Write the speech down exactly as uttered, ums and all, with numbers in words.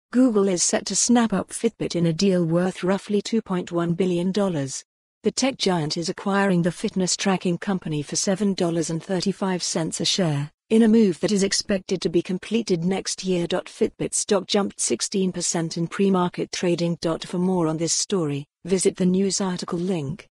Google is set to snap up Fitbit in a deal worth roughly two point one billion dollars. The tech giant is acquiring the fitness tracking company for seven dollars and thirty-five cents a share, in a move that is expected to be completed next year. Fitbit stock jumped sixteen percent in pre-market trading. For more on this story, visit the news article link.